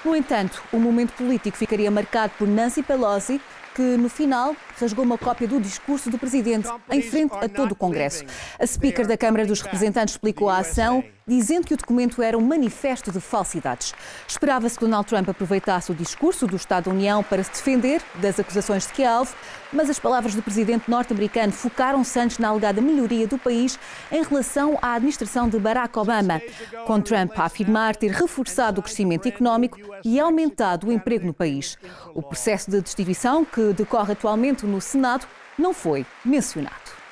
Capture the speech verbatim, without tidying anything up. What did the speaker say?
No entanto, o momento político ficaria marcado por Nancy Pelosi, que no final rasgou uma cópia do discurso do presidente em frente a todo o Congresso. A Speaker da Câmara dos Representantes explicou a ação, dizendo que o documento era um manifesto de falsidades. Esperava-se que Donald Trump aproveitasse o discurso do Estado da União para se defender das acusações de que é alvo, mas as palavras do presidente norte-americano focaram-se antes na alegada melhoria do país em relação à administração de Barack Obama, com Trump a afirmar ter reforçado o crescimento económico e aumentado o emprego no país. O processo de destituição, que decorre atualmente no Senado, não foi mencionado.